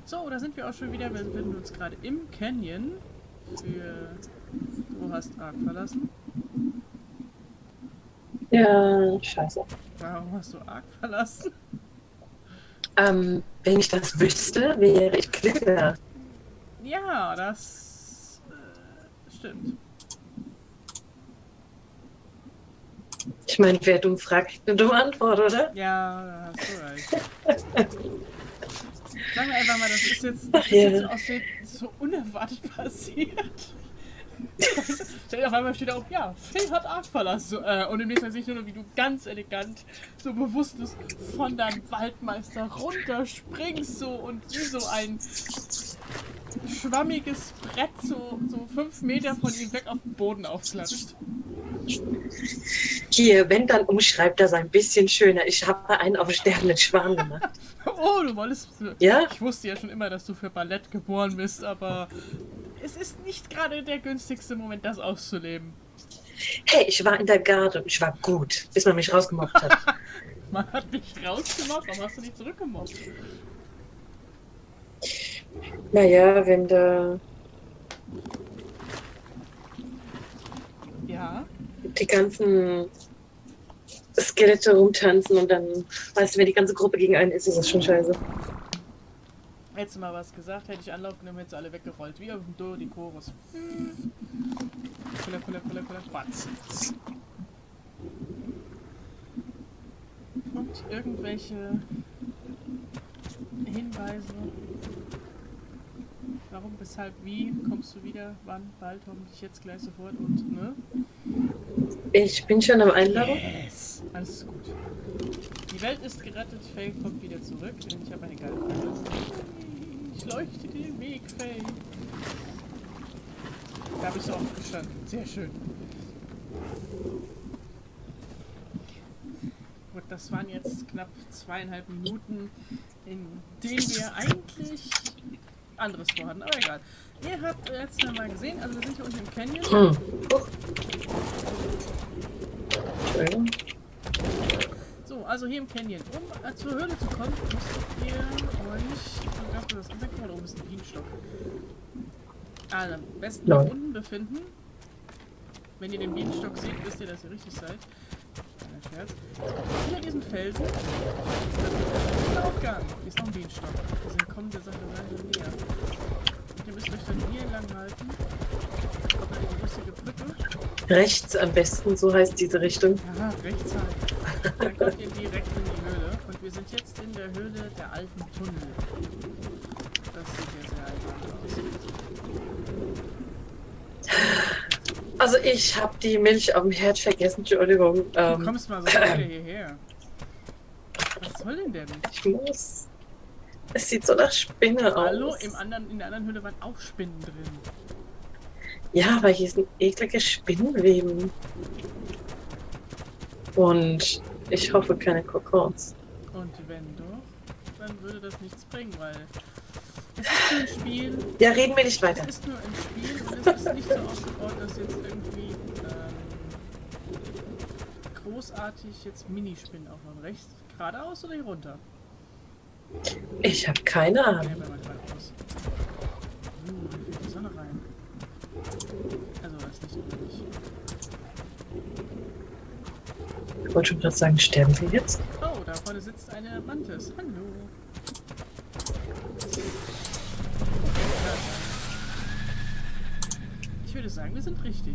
So, da sind wir auch schon wieder. Wir befinden uns gerade im Canyon. Du hast Ark verlassen. Ja, scheiße. Warum hast du Ark verlassen? Wenn ich das wüsste, wäre ich klüger. Ja, das stimmt. Ich meine, wer dumm fragt, eine dumme Antwort, oder? Ja, da hast du recht. Sagen wir einfach mal, das ist jetzt so unerwartet passiert. Stell dir auf einmal steht da auch, ja, Phil hat Ark verlassen. Und im nächsten Mal sehe ich nur noch, wie du ganz elegant, so bewusstlos von deinem Waldmeister runterspringst so und wie so ein schwammiges Brett so 5 Meter von ihm weg auf den Boden aufklatscht. Hier, wenn, dann umschreibt das ein bisschen schöner. Ich habe einen auf den sterbenden Schwan gemacht. Oh, du wolltest... Ja? Ich wusste ja schon immer, dass du für Ballett geboren bist, aber es ist nicht gerade der günstigste Moment, das auszuleben. Hey, ich war in der Garde und ich war gut, bis man mich rausgemobbt hat. Man hat dich rausgemobbt, warum hast du dich zurückgemobbt? Naja, wenn da Ja? die ganzen Skelette rumtanzen und dann, weißt du, wenn die ganze Gruppe gegen einen ist, ist das schon scheiße. Hättest du mal was gesagt, hätte ich Anlauf genommen, hättest du alle weggerollt. Wie auf dem Do, die Chorus. Puller, Batz. Und irgendwelche Hinweise. Warum, weshalb, wie? Kommst du wieder? Wann? Bald? Hoffentlich jetzt gleich sofort und, ne? Ich bin schon am Einladen. Yes! Alles ist gut. Die Welt ist gerettet, Faye kommt wieder zurück. Ich habe eine geile Frage. Ich leuchte dir den Weg, Faye. Da habe ich so aufgestanden. Sehr schön. Gut, das waren jetzt knapp 2,5 Minuten, in denen wir eigentlich anderes vorhatten, aber egal. Ihr habt jetzt mal gesehen, also wir sind hier unten im Canyon. Entschuldigung. So, also hier im Canyon. Um zur Höhle zu kommen, müsstet ihr euch, ich glaube, das ist da oben ist ein Bienenstock. Also, am besten hier unten befinden. Wenn ihr den Bienenstock seht, wisst ihr, dass ihr richtig seid. Kleiner Scherz. Hinter diesen Felsen, der Aufgang, ist noch ein Bienenstock. Wir sind kommende Sache näher. Und ihr müsst euch dann hier lang halten. Kommt dann die lustige Brücke. Rechts am besten, so heißt diese Richtung. Ja, rechts halt. Dann kommt ihr direkt in die Höhle. Und wir sind jetzt in der Höhle der alten Tunnel. Das sieht ja sehr einfach aus. Also ich habe die Milch auf dem Herd vergessen, Entschuldigung. Du kommst mal so wieder hierher. Was soll denn? Ich muss. Es sieht so nach Spinne aus. Hallo? In der anderen Höhle waren auch Spinnen drin. Ja, aber hier sind eklige Spinnenweben. Und ich hoffe keine Kokons. Und wenn doch, dann würde das nichts bringen, weil es ist nur ein Spiel. Ja, reden wir nicht weiter. Es ist nur ein Spiel und es ist nicht so aufgebaut, dass jetzt irgendwie großartig jetzt Minispinnen aufmachen. Rechts, geradeaus oder hier runter? Ich habe keine Ahnung. Ja, geradeaus. Hier fällt die Sonne rein. Also das ist nicht üblich. Ich wollte schon gerade sagen, sterben wir jetzt? Oh, da vorne sitzt eine Mantis. Hallo. Ich würde sagen, wir sind richtig.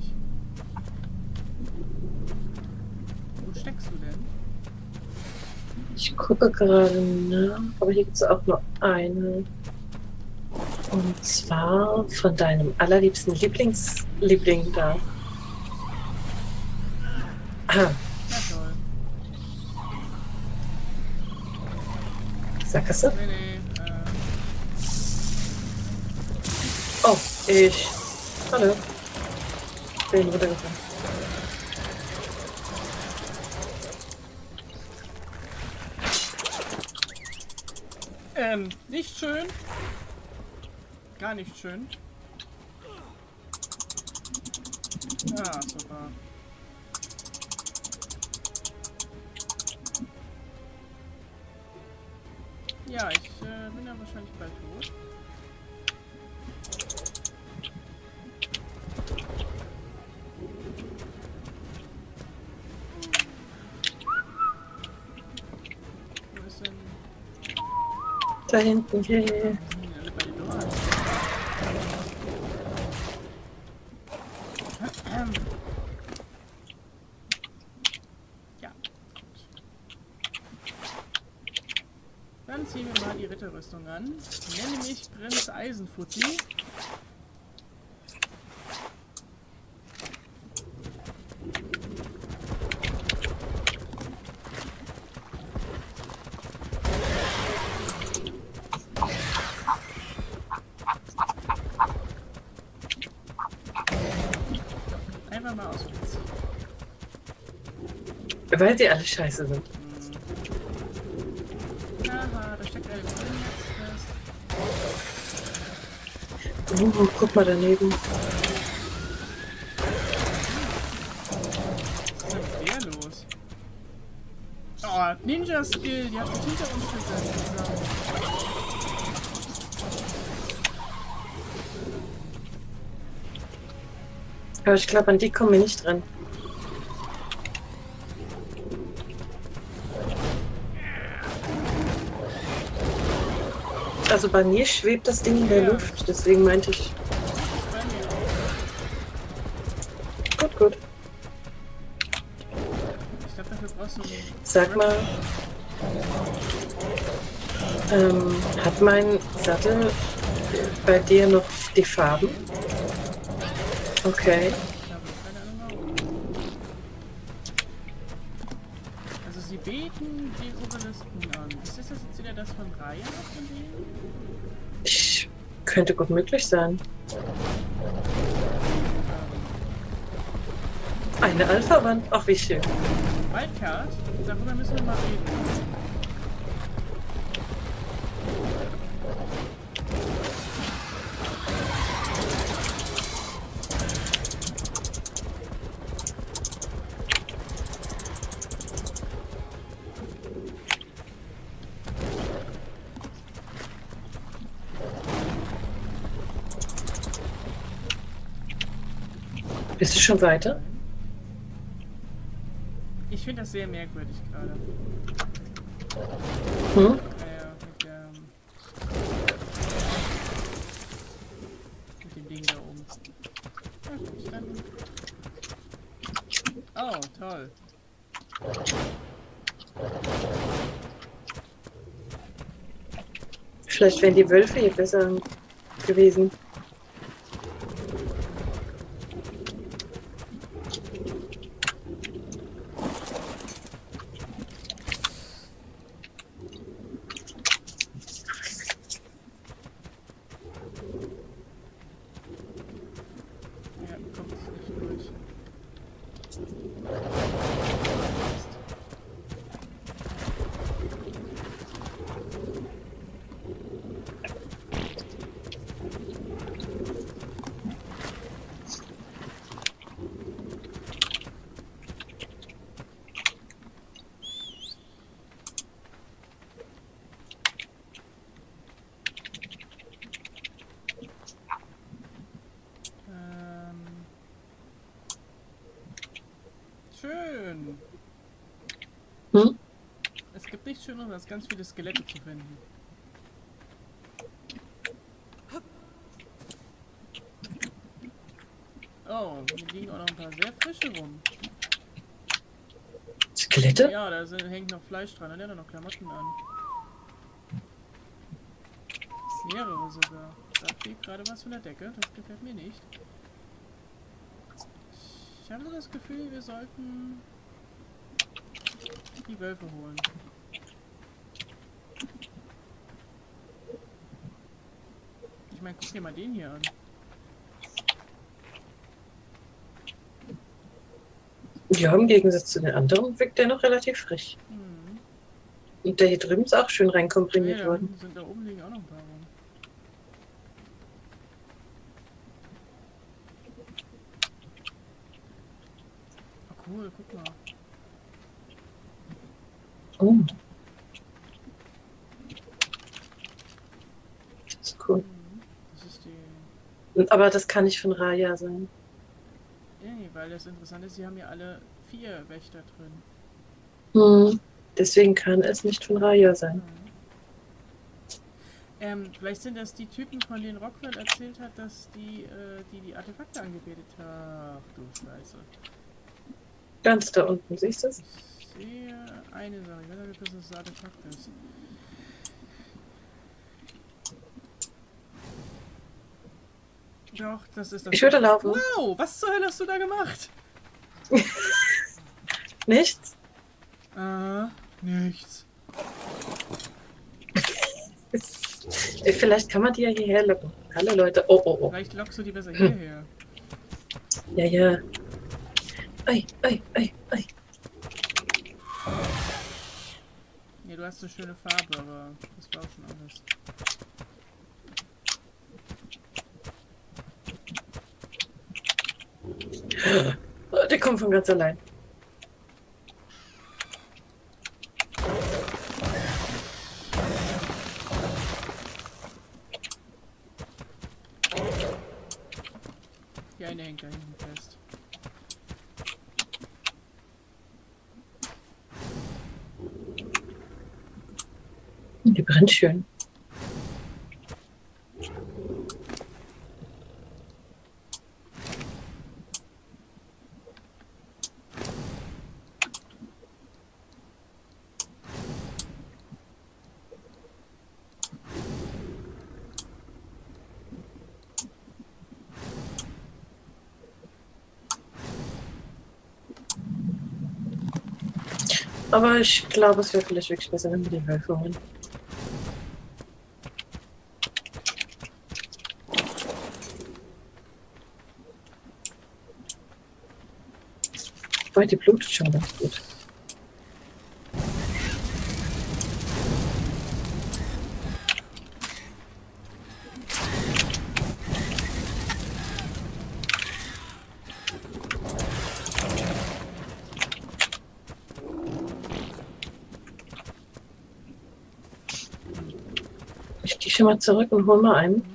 Wo steckst du denn? Ich gucke gerade nach, aber hier gibt es auch nur eine. Und zwar von deinem allerliebsten Liebling da. Ah, Na toll. Sackgasse? Nee. Oh, ich. Hallo. Bin runtergefallen. Nicht schön. Gar nicht schön. Ah, super. Ja, ich bin ja wahrscheinlich bald tot. Wo ist denn... Da hinten, hier. Alle bei den Doors. Ja, gut. Dann ziehen wir mal die Ritterrüstung an. Nenne mich Prinz Eisenfutzi. Einfach mal ausprobieren. Weil sie alle scheiße sind. Haha, da steckt eine Grünnetz fest. Guck mal daneben. Was ist denn mit der los? Oh, Ninja-Skill, die hat sich hinter uns gesetzt. Aber ich glaube, an die kommen wir nicht dran. Also bei mir schwebt das Ding in der Luft, deswegen meinte ich. Bei mir auch. Gut, gut. Ich glaube, dafür brauchst du einen... Sag mal, hat mein Sattel bei dir noch die Farben? Okay. Ich habe keine Ahnung warum. Also sie beten den Oberlisten an. Ist das jetzt wieder das von Raya von denen? Könnte gut möglich sein. Eine Alpha-Wand. Ach, wie schön. Wildcard? Darüber müssen wir mal reden. Bist du schon weiter? Ich finde das sehr merkwürdig gerade. Hm? Mit dem Ding da oben. Ja, gut, dann. Oh, toll. Vielleicht wären die Wölfe hier besser gewesen. Ja, kommt nicht durch. Schön. Hm? Es gibt nichts Schöneres, als ganz viele Skelette zu finden. Oh, hier liegen auch noch ein paar sehr frische rum. Skelette? Ja, hängt noch Fleisch dran und der hat noch Klamotten an. Mehrere sogar. Da fliegt gerade was von der Decke, das gefällt mir nicht. Ich habe so das Gefühl, wir sollten die Wölfe holen. Ich meine, guck dir mal den hier an. Ja, im Gegensatz zu den anderen wirkt der noch relativ frisch. Hm. Und der hier drüben ist auch schön Nee, reinkomprimiert worden. da oben liegen auch noch ein paar rum. Oh, cool, guck mal. Oh. cool. Das ist die... Aber das kann nicht von Raya sein. Nee, weil das Interessante ist, sie haben ja alle 4 Wächter drin. Deswegen kann es nicht von Raya sein. Vielleicht sind das die Typen, von denen Rockwell erzählt hat, dass die Artefakte angebetet haben. Ach du Scheiße. Ganz da unten, siehst du es? Ich sehe eine Sache. Ich weiß nicht, ob das Artefakt ist. Doch, das ist das. Ich würde laufen. Wow, was zur Hölle hast du da gemacht? Nichts? Nichts. Vielleicht kann man die ja hierher locken. Hallo Leute. Oh, oh, oh. Vielleicht lockst du die besser hierher. Ja, ja. Ei, ei, ei, ei. Nee, du hast eine schöne Farbe, aber das war auch schon anders. Der kommt von ganz allein. Die eine hängt da hinten fest. Die brennt schön. Aber ich glaube, es wäre vielleicht wirklich besser, wenn wir die Wölfe holen. Weil die blutet schon ganz gut. Ich gehe schon mal zurück und hol mal einen.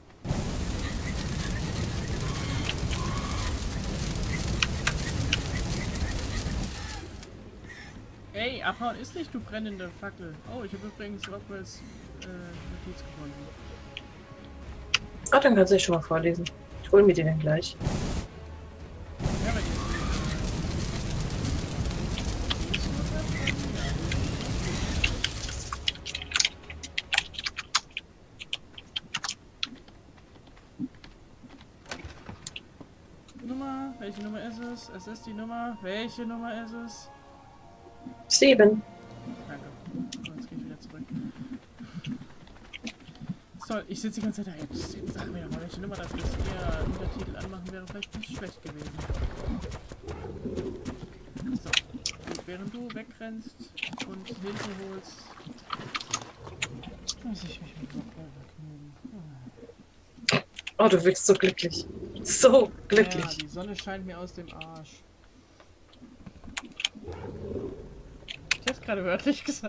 Ey, abhauen ist nicht, du brennende Fackel. Oh, ich habe übrigens Rockwells Notiz gefunden. Ah, dann kannst du dich schon mal vorlesen. Ich hole mir den dann gleich. Ja, bei dir. Nummer, welche Nummer ist es? Es ist die Nummer. Welche Nummer ist es? 7. Danke. So, jetzt gehe ich wieder zurück. So, ich sitze die ganze Zeit da. Jetzt sag mir doch mal, welche Nummer das ist. Ja, Untertitel anmachen wäre vielleicht nicht schlecht gewesen. So, während du wegrennst und Hilfe holst, muss ich mich mit Rockwell vergnügen. Oh, du wirkst so glücklich. So glücklich. Ja, die Sonne scheint mir aus dem Arsch. Ich hab's gerade wörtlich gesagt.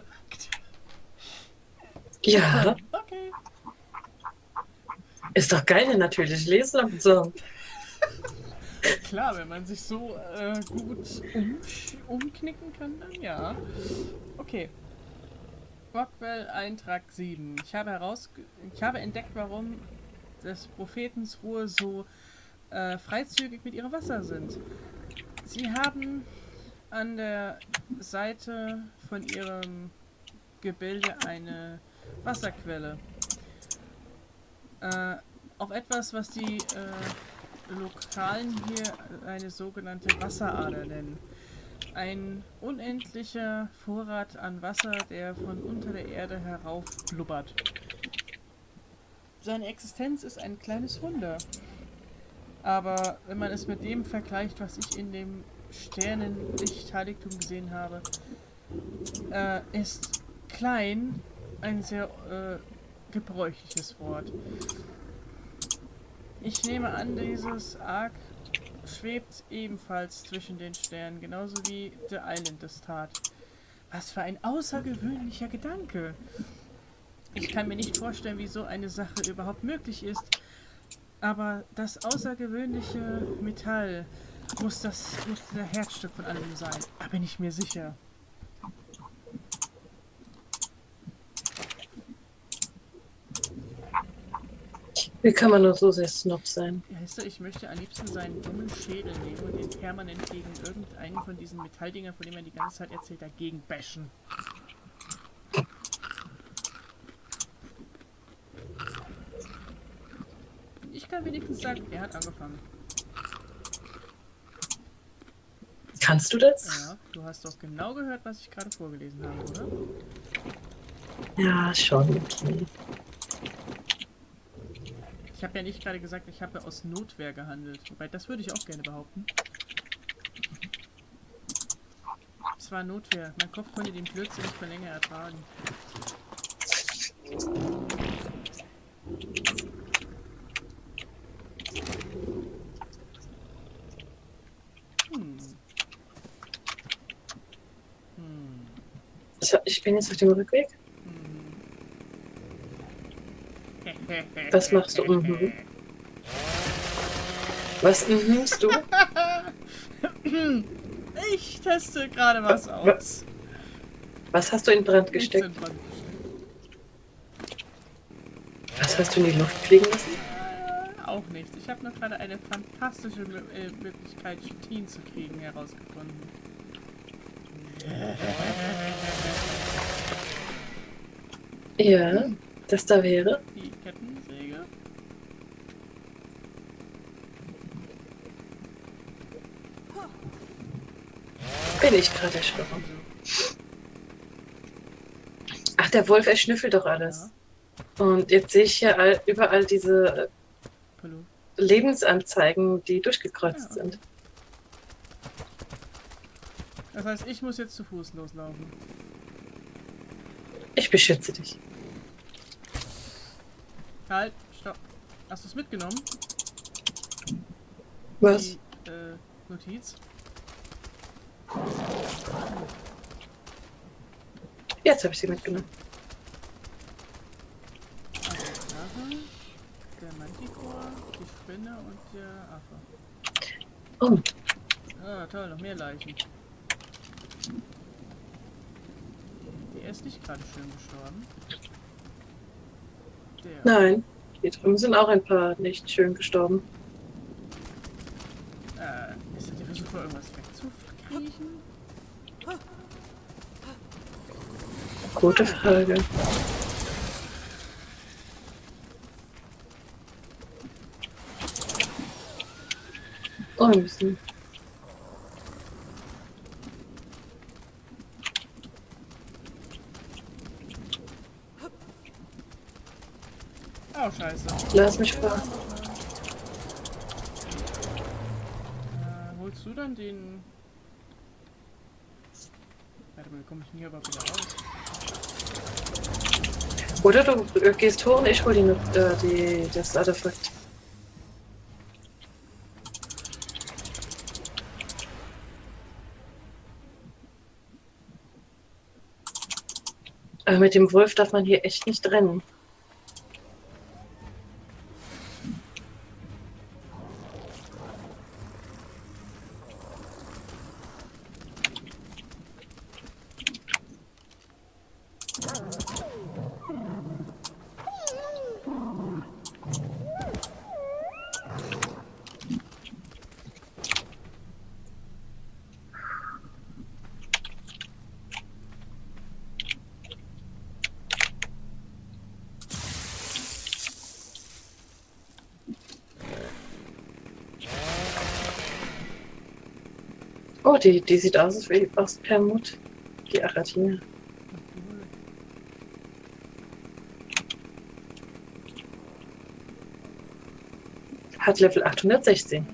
Ja, Okay. ist doch geil, natürlich lesen und so. Klar, wenn man sich so gut umknicken kann, dann ja. Okay. Rockwell Eintrag 7. Ich habe entdeckt, warum des Prophetens Ruhe so freizügig mit ihrem Wasser sind. Sie haben an der Seite von ihrem Gebilde eine Wasserquelle. Auch etwas, was die Lokalen hier eine sogenannte Wasserader nennen. Ein unendlicher Vorrat an Wasser, der von unter der Erde herauf blubbert. Seine Existenz ist ein kleines Wunder. Aber wenn man es mit dem vergleicht, was ich in dem Sternenlichtheiligtum gesehen habe, ist klein ein sehr gebräuchliches Wort. Ich nehme an, dieses Ark schwebt ebenfalls zwischen den Sternen, genauso wie The Island es tat. Was für ein außergewöhnlicher Gedanke! Ich kann mir nicht vorstellen, wie so eine Sache überhaupt möglich ist. Aber das außergewöhnliche Metall muss das Herzstück von allem sein. Da bin ich mir sicher. Wie kann man nur so sehr Snob sein? Ja, weißt du, ich möchte am liebsten seinen dummen Schädel nehmen und den permanent gegen irgendeinen von diesen Metalldingern, von dem er die ganze Zeit erzählt, dagegen bashen. Ich kann wenigstens sagen, er hat angefangen. Kannst du das? Ja, du hast doch genau gehört, was ich gerade vorgelesen habe, oder? Ja, schon. Okay. Ich habe ja nicht gerade gesagt, ich habe ja aus Notwehr gehandelt. Wobei, das würde ich auch gerne behaupten. Es war Notwehr. Mein Kopf konnte den Blödsinn nicht mehr länger ertragen. Ich bin jetzt auf dem Rückweg. Was machst du? Mhm. Was mhmst du? Ich teste gerade was aus. Was hast du in Brand gesteckt? Was hast du in die Luft fliegen lassen? Auch nicht. Ich habe nur gerade eine fantastische Möglichkeit, Chitin zu kriegen, herausgefunden. Ja, das da wäre. Die Kettensäge. Bin ich gerade erschrocken. Ach, der Wolf, er schnüffelt doch alles. Ja. Und jetzt sehe ich hier überall diese Lebensanzeigen, die durchgekreuzt sind. Das heißt, ich muss jetzt zu Fuß loslaufen. Ich beschütze dich. Halt, stopp. Hast du es mitgenommen? Was? Die Notiz. Jetzt habe ich sie mitgenommen. Also, der Manticore, die Spinne und der Affe. Oh. Ah, toll, noch mehr Leichen. Der ist nicht gerade schön gestorben. Der. Nein, hier drüben sind auch ein paar nicht schön gestorben. Ist das der Versuch, irgendwas wegzukriechen? Gute Frage. Oh, ein bisschen. Oh, scheiße. Lass mich fahren. Holst du dann den... Warte mal, wie komme ich denn hier überhaupt wieder raus? Oder du gehst hoch und ich hol das Artefakt. Aber mit dem Wolf darf man hier echt nicht rennen. Oh, die sieht aus wie aus Permut. Die Aratine. Hat Level 816.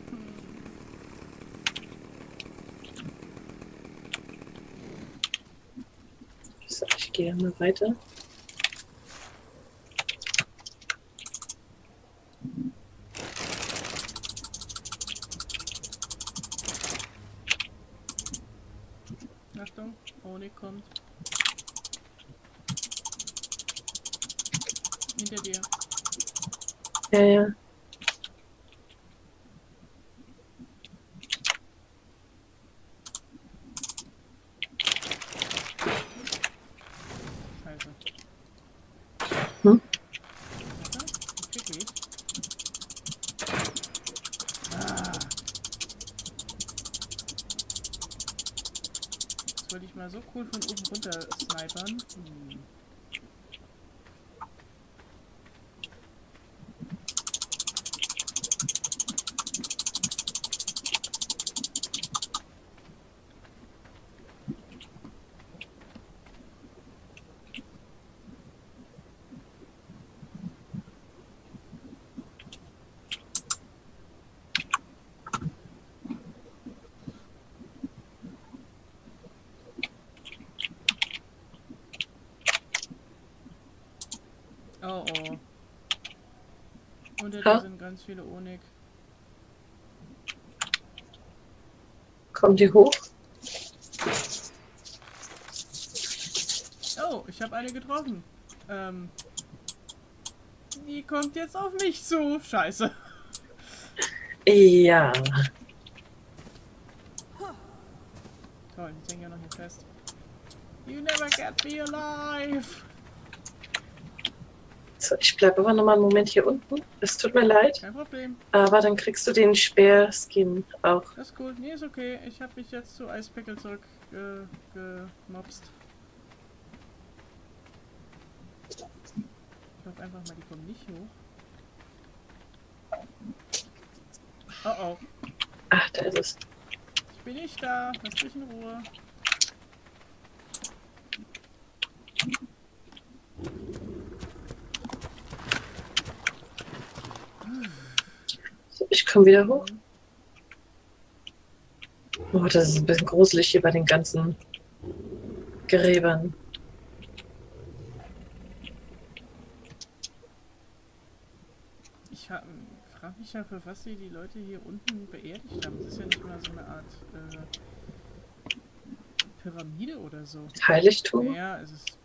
So, ich gehe mal weiter. Achtung, Honig kommt. Hinter dir. Ja, ja. Scheiße. Hm? Warte, ich krieg mich. Ah. Jetzt wollte ich mal so cool von oben runter snipern. Hm. Oh oh. Unter dir Ha? sind ganz viele Onik. Kommen die hoch? Oh, ich habe eine getroffen. Die kommt jetzt auf mich zu. Scheiße. Ja. Toll, die hängen ja noch hier fest. You never get me alive. So, ich bleibe aber noch mal einen Moment hier unten. Es tut mir leid. Kein Problem. Aber dann kriegst du den Speerskin auch. Das ist gut. Nee, ist okay. Ich habe mich jetzt zu Eispickel zurückgemobst. Ich hoffe einfach mal, die kommen nicht hoch. Oh oh. Ach, da ist es. Ich bin nicht da. Lass mich in Ruhe. So, ich komme wieder hoch. Oh, das ist ein bisschen gruselig hier bei den ganzen Gräbern. Ich frage mich ja, für was sie die Leute hier unten beerdigt haben. Das ist ja nicht mal so eine Art Pyramide oder so. Heiligtum? Ja, es ist.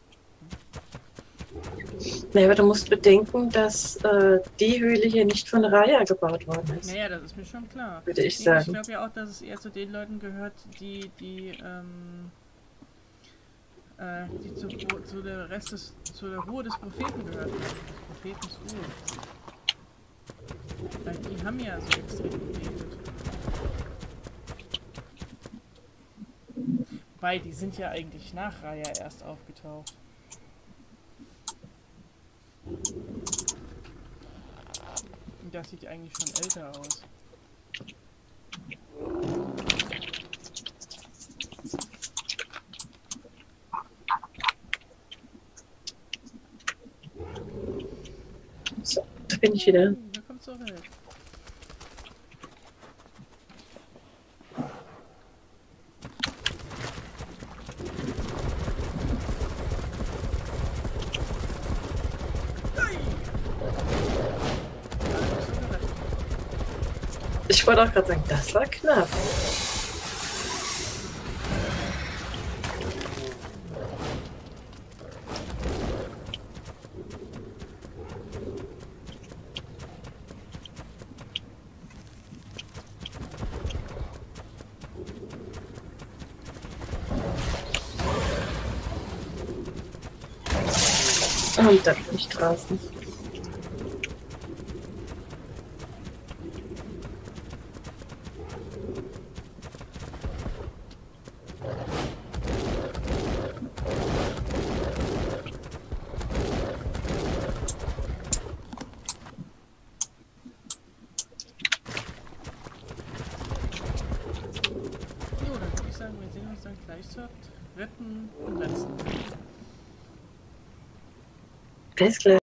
Naja, aber du musst bedenken, dass die Höhle hier nicht von Raya gebaut worden ist. Naja, das ist mir schon klar. Würde ich Ich sagen. glaube ja auch, dass es eher zu den Leuten gehört, die zu der Ruhe des Propheten gehört haben. Des Prophetens Ruhe. Weil die haben ja so extrem gebetet. Weil die sind ja eigentlich nach Raya erst aufgetaucht. Und das sieht eigentlich schon älter aus. So, da bin ich wieder. Da kommt zur Welt. Ich wollte auch gerade sagen, das war knapp. Und da bin ich draußen. Jo, dann würde ich sagen, wir sehen uns dann gleich zur dritten und letzten. Bis gleich.